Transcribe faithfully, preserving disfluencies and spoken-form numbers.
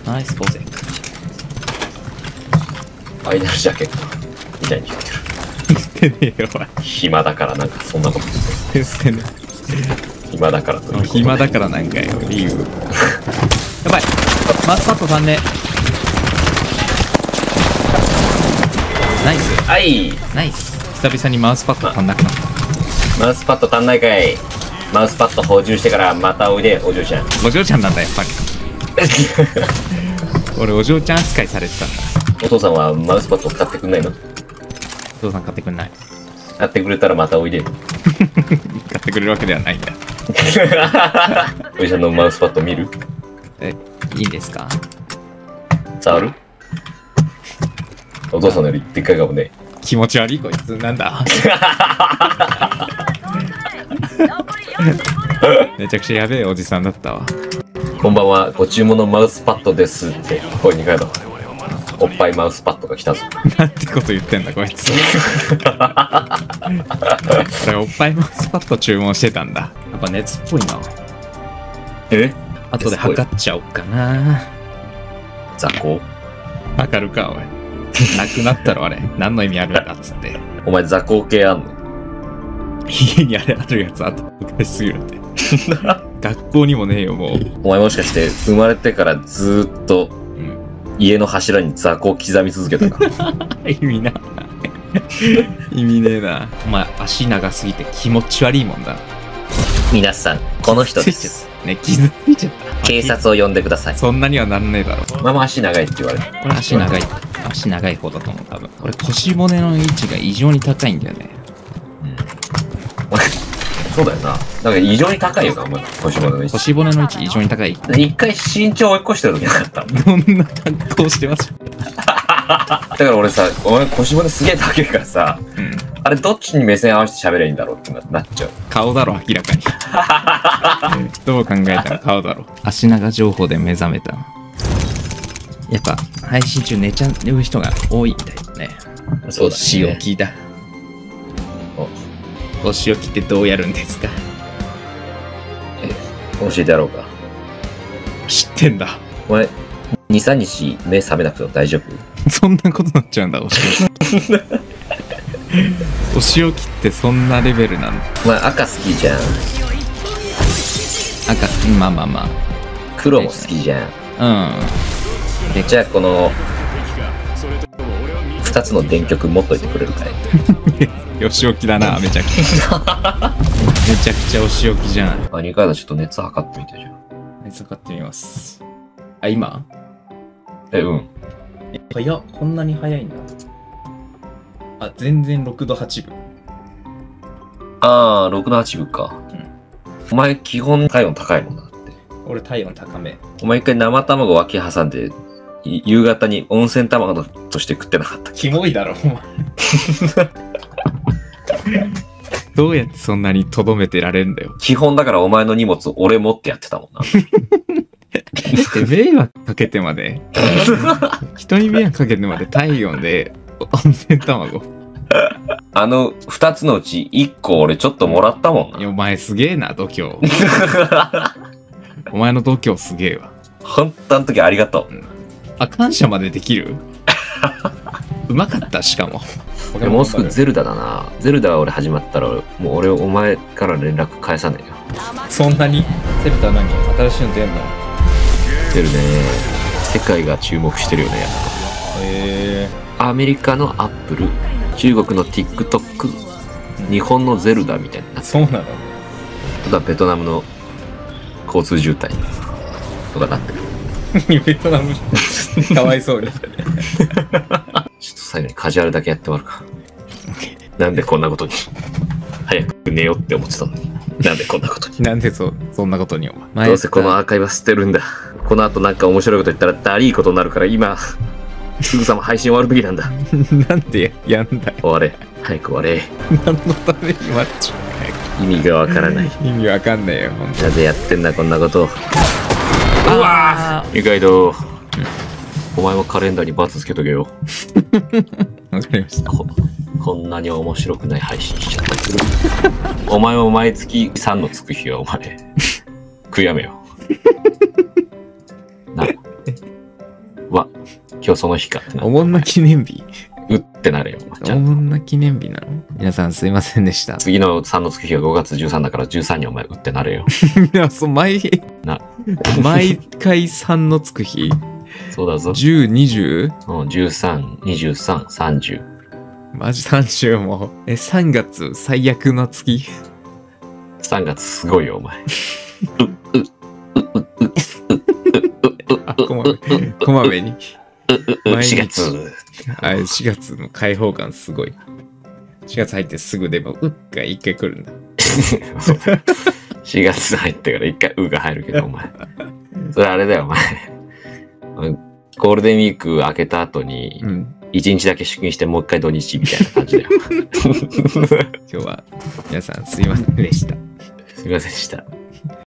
ナイスポーゼ。 ファイナルジャケットみたいに言ってる。 言ってねえよ、お前。 暇だからなんかそんなこと言って言ってねる。暇だからということで。 暇だからなんかよ、理由。やばい。マスパット足んね。ナイス。 はい。 ナイス。久々にマウスパッド足んなくなった。 マウスパッド足んないかい。マウスパッド補充してからまたおいで、お嬢ちゃん。 お嬢ちゃんなんだ、やっぱり。俺、お嬢ちゃん扱いされてたんだ。 お父さんはマウスパッド買ってくんないの？ お父さん買ってくんない。 買ってくれたらまたおいで。 買ってくれるわけではないんだ。 おじさんのマウスパッド見る？ え、いいんですか？ 触る？お父さんのよりでっかいかもね。 気持ち悪いこいつ、なんだ。めちゃくちゃやべえおじさんだったわ。 こんばんは、ご注文のマウスパッドですって声に変えた。おっぱいマウスパッドが来たぞ。 なんてこと言ってんだこいつ。俺おっぱいマウスパッド注文してたんだ。やっぱ熱っぽいな。 え？ 後で測っちゃおっかな。 雑魚？ 測るかおい。なくなったろあれ。何の意味あるんだっつって。 お前雑魚系あんの？ 家にあれあるやつあと昔すぎるって。学校にもねえよもう。 お前もしかして生まれてからずーっと家の柱に雑魚を刻み続けたか？ 意味な。意味ねえな。お前足長すぎて気持ち悪いもんだ。 皆さん、この人です。 ね、傷ついちゃった。 警察を呼んでください。 そんなにはなんねえだろ。 ママ足長いって言われる。 これ足長い。足長い方だと思う、多分。これ腰骨の位置が異常に高いんだよね。 うん。そうだよな。なんか異常に高いよな、お前。腰骨の位置。 腰骨の位置異常に高い。 一回身長追い越してる時なかった。 どんな格好してます？ だから俺さ、お前腰骨すげえ高いからさ、うん、あれどっちに目線合わせて喋ればいいんだろうってなっちゃう。 顔だろ、明らかに。どう考えたら顔だろ。足長情報で目覚めた。やっぱ配信中寝ちゃう人が多いみたいだね。 そうだね。 お仕置きだ。お仕置きってどうやるんですか？ え、教えてやろうか。 知ってんだ。 お前、に、さんにち目覚めなくても大丈夫？ そんなことなっちゃうんだ、お仕置き。お仕置きってそんなレベルなんだ。 お前赤好きじゃん。 赤好き、まあまあまあ。 黒も好きじゃん。 うん。 で、じゃあこのふたつの電極持っといてくれるかい？ お仕置きだな、めちゃくちゃ。めちゃくちゃお仕置きじゃん。 あ、にかいだちょっと熱測ってみてじゃん。 熱測ってみます。あ、今？ え、うん。 え、早っ、こんなに早いんだ。あ、全然ろくどはちぶ。 あー、ろくどはちぶか。 うん。 お前基本体温高いもんなって。 俺体温高め。 お前一回生卵脇挟んで、夕方に温泉卵として食ってなかった。 キモいだろ、お前。どうやってそんなにとどめてられるんだよ。 基本だからお前の荷物俺持ってやってたもんな。 迷惑かけてまで人に迷惑かけてまで体温で温泉卵。 あの二つのうち一個俺ちょっともらったもんな。 いやお前すげえな度胸。お前の度胸すげえわ。 ほんとあの時ありがとう。 うん、あ、感謝までできる？うまかったしかも。 もうすぐゼルダだな。ゼルダが俺始まったらもう俺お前から連絡返さねえよ。 そんなに？ゼルダ何？新しいの出んの？ 出るね。世界が注目してるよね。 へえ。 アメリカのアップル、中国の TikTok、日本のゼルダみたいな。 そうなの？ あとはベトナムの交通渋滞とかなってる。 ベトナムかわいそうに。 ちょっと最後にカジュアルだけやって終わるか。なんでこんなことに。早く寝ようって思ってたのに。なんでこんなことに。 なんでそ、そんなことにお前。 どうせこのアーカイブは捨てるんだ。この後なんか面白いこと言ったらダリーことになるから今、すぐさま配信終わるべきなんだ。 なんでやんだよ。 終われ。早く終われ。 何のために待っちゃう。意味がわからない。 意味わかんねえよ、ほんと。 なぜやってんだこんなことを。うわぁ二階堂、うん、お前もカレンダーにバツつけとけよ。 わかりました。 こ, こんなに面白くない配信しちゃったけど。お前も毎月さんのつく日はお前悔やめよ。なわ、今日その日かってなおもんな記念日。 うってなるよ。ちゃんとおもんな記念日なの？皆さんすいませんでした。 次のさんのつく日がごがつじゅうさんだからじゅうさんにお前うってなるよ。 いや、そう、毎、 な毎回さんのつく日。 そうだぞ。 じゅう、にじゅう? うん、じゅうさん、にじゅうさん、さんじゅう。 マジさんじゅうも。え、さんがつ最悪な月。 さんがつすごいよ、お前。 あ、こまめ、こまめに。毎日しがつ。 あ、しがつの開放感すごい。しがつ入ってすぐでも、うっが一回来るんだ。 しがつ入ってから一回うが入るけど、お前。それあれだよ、お前。ゴールデンウィーク明けた後に、いちにちだけ出勤してもう一回土日みたいな感じだよ。 今日は皆さんすいませんでした。 すいませんでした。